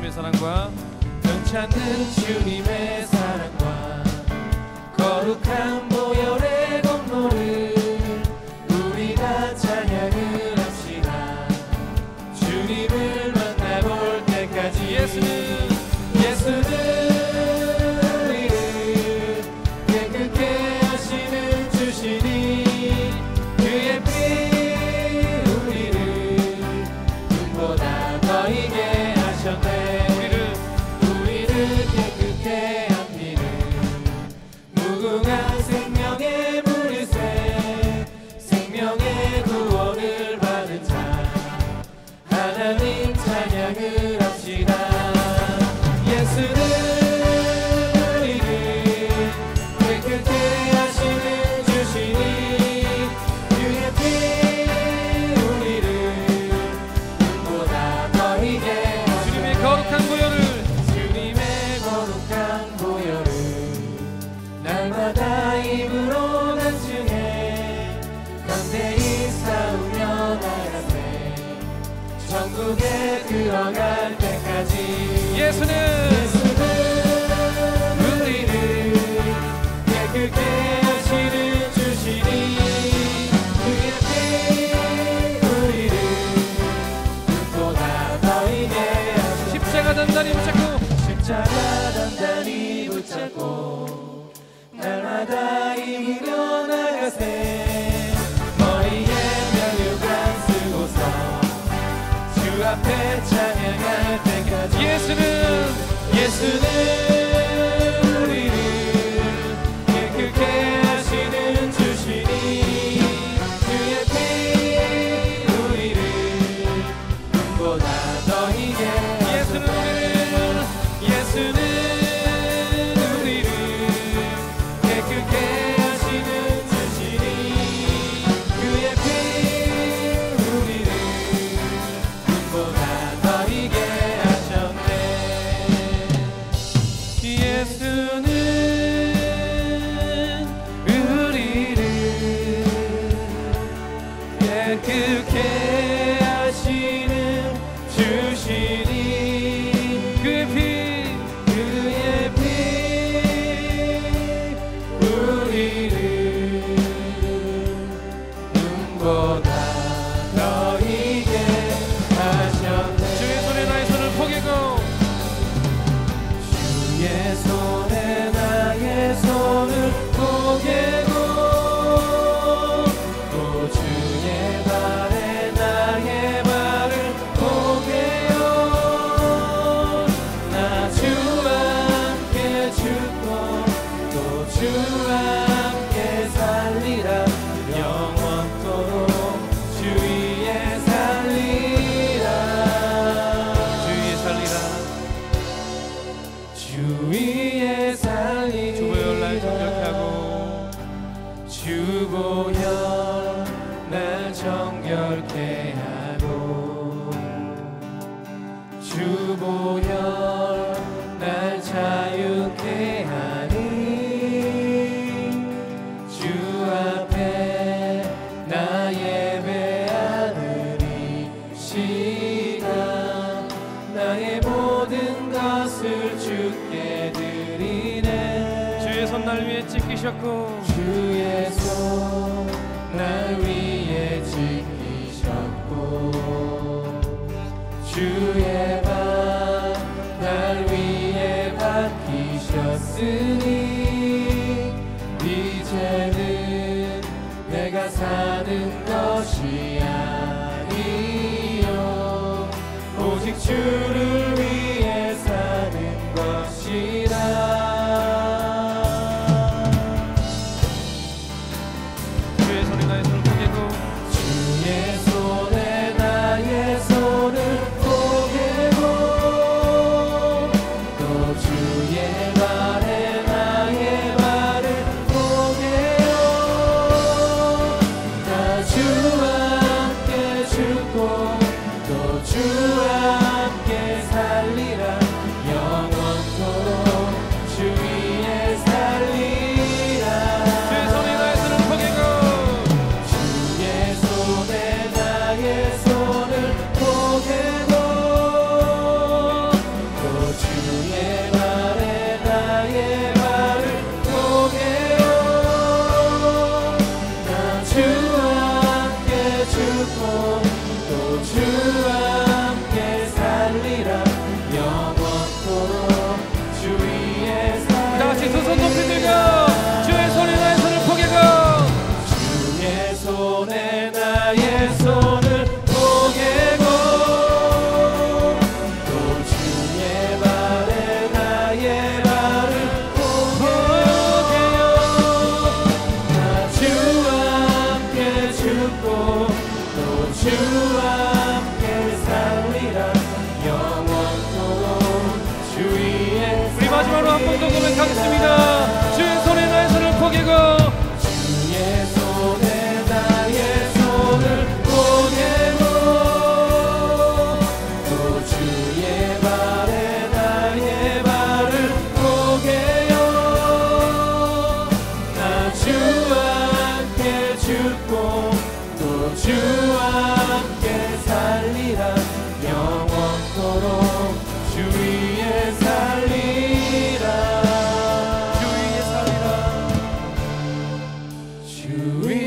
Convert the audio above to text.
주님의 사랑과 변치 않는 주님의 사랑과 거룩한 보혈의 공로를 우리가 찬양을 합시다. 주님을 만나볼 때까지 예수는 우리를 깨끗게 하시는 주시니 그의 피 우리를 눈보다 더 이게 하셨네. 우리를 깨끗게 합니다. 무궁한 생명의 물새 생명의 구원을 받은 자 하나님 찬양을 합시다. 예수는 우리를 깨끗게 하시는 주시니 그의 피 우리를 눈보다 더 희게 주님의 거룩한 보혈을 날마다 입으로 간증해 강대히 싸우며 나가세 천국에 들어갈 때까지 예수는 우리를 깨끗게 하시는 주시니 그의 피 우리를 눈보다 더 희게 하시니 십자가 단단히 붙잡고 날마다 입으려 나가세 머리에 면류관 쓰고서 주 앞에 찬양할 때까지 예수는 우리를 깨끗게 하시는 주시니 그의 피 우리를 눈보다 더 희게 예수는 깨끗게 하시는 주시니 그의 피 우리를 눈보다 더 희게 하셨네. 예수는 우리를 깨끗게 하시는 주시니 그의 피 눈보다 더 희게 하셨네. 주의 손에 나의 손을 포개고 주의 손에 나의 손을 포개고 또 주의 발에 나의 발을 포개요. 나 주와 함께 죽고 또 주와 함께 살리라. 영원토록 주 위에 살리라. 주 위에 살리라. 주보혈 날 정결케 하고 주보혈 날 정결케 하고 주보혈 날 자유케 하니 주 앞에 나 예배하느니시다. 나의 모든 것을 주께 드리네. 주의 손 날 위에 찍히셨고 주의 손 날 위에 지키셨고 주의 발 날 위에 박히셨으니 이제는 내가 사는 것이 아니요 오직 주를 위해 사는 것이라. 주와 함께 고백하겠습니다. 주의 손에 나의 손을 포개고 주의 손에 나의 손을 포개고 또 주의 발에 나의 발을 포개요. 나 주와 함께 죽고 또 주와 함께 살리라. 영원토록 주 위에 살리라. 주 위에 살리라. 주 위에